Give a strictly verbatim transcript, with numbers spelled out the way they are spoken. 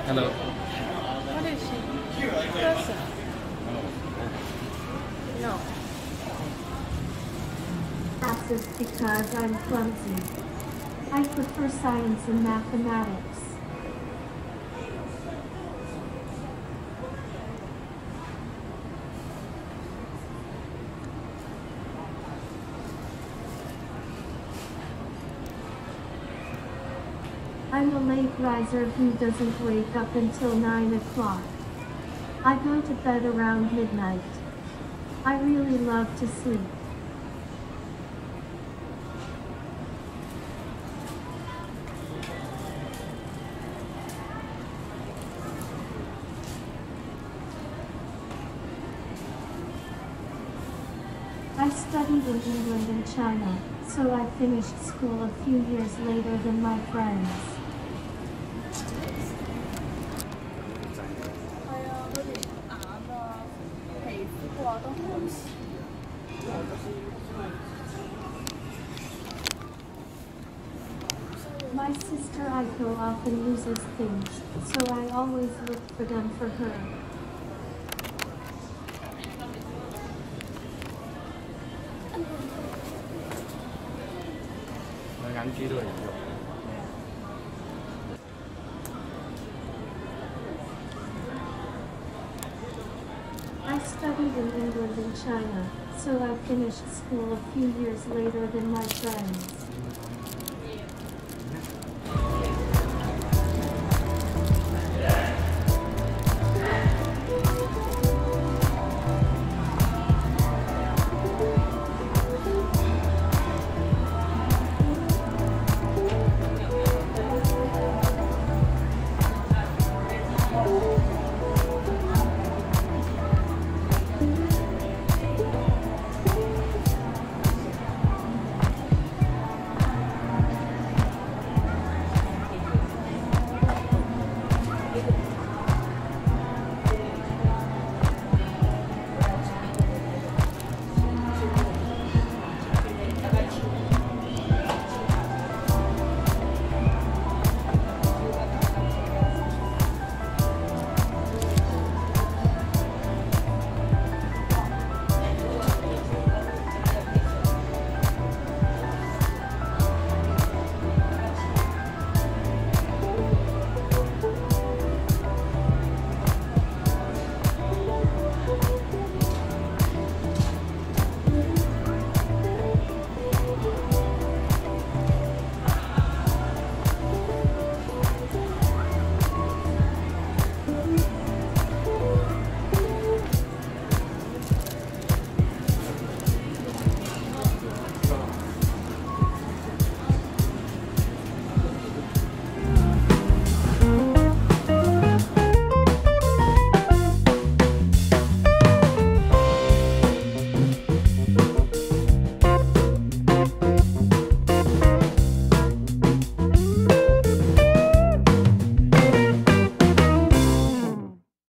Hello. What is she? Person? No. Classes because I'm clumsy. I prefer science and mathematics. I'm a late riser who doesn't wake up until nine o'clock. I go to bed around midnight. I really love to sleep. I studied in England and China, so I finished school a few years later than my friends. My sister Aico often uses things, so I always look for them for her. I studied in England and China, so I finished school a few years later than my friends.